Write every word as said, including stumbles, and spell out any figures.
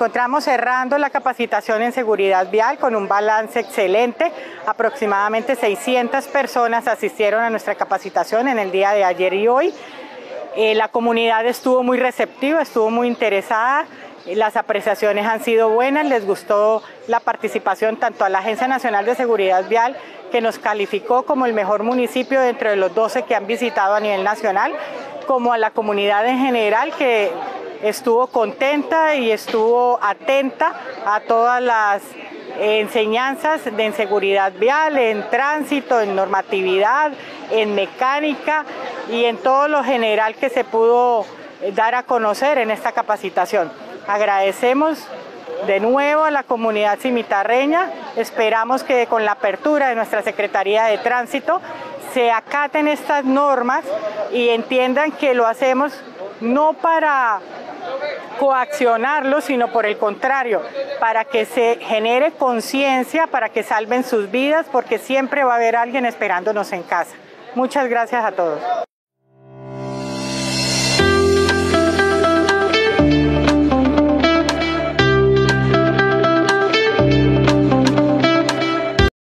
encontramos cerrando la capacitación en seguridad vial con un balance excelente. Aproximadamente seiscientas personas asistieron a nuestra capacitación en el día de ayer y hoy. Eh, la comunidad estuvo muy receptiva, estuvo muy interesada. Las apreciaciones han sido buenas, les gustó la participación tanto a la Agencia Nacional de Seguridad Vial, que nos calificó como el mejor municipio dentro de los doce que han visitado a nivel nacional, como a la comunidad en general, que estuvo contenta y estuvo atenta a todas las enseñanzas de en seguridad vial, en tránsito, en normatividad, en mecánica y en todo lo general que se pudo dar a conocer en esta capacitación. Agradecemos de nuevo a la comunidad cimitarreña, esperamos que con la apertura de nuestra Secretaría de Tránsito se acaten estas normas y entiendan que lo hacemos no para coaccionarlos, sino por el contrario, para que se genere conciencia, para que salven sus vidas, porque siempre va a haber alguien esperándonos en casa. Muchas gracias a todos.